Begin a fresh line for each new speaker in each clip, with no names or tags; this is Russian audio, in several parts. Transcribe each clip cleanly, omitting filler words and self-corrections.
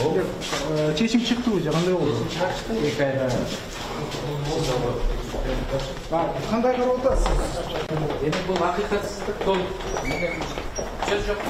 Чечим чыктыбы же кандай болду?
Эки айда.
Кандай карап атасыз?
Эми бул акыйкатсыздык толук. Сөз жок.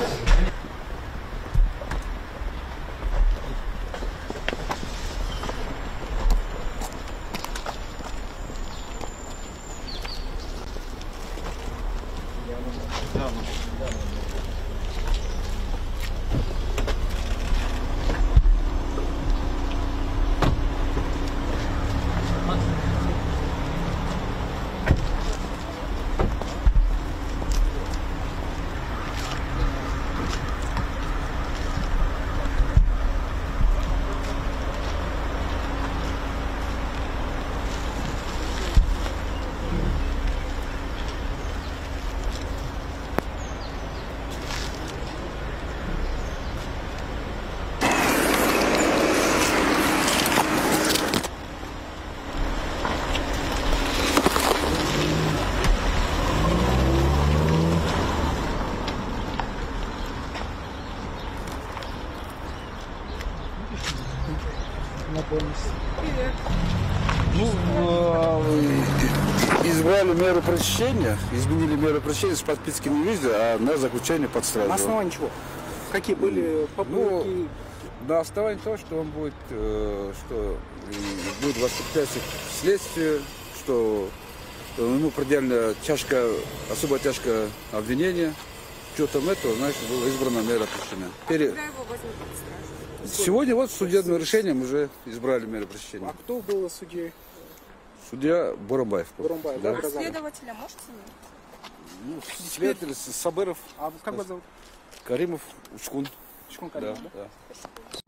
Избрали меру пресечения, изменили меру пресечения с подписки не везде, а на заключение под стражу.
На основании чего? Какие были попытки?
На основании того, что он будет, что будет воспрепятствовать следствию, что ему предельно особо тяжкое обвинение. С учетом этого, значит, была избрана мера пресечения.
Когда его возьмут под стражу?
Сегодня вот судебным решением уже избрали меру пресечения.
А кто был судьей?
Судья Бурамбаев.
Бурамбаев,
да?
да?
Следователя можете?
Ну, следователь Сабыров,
А как вас зовут?
Каримов, Учкун.
Чкун
Да,
Каримов, да?
да.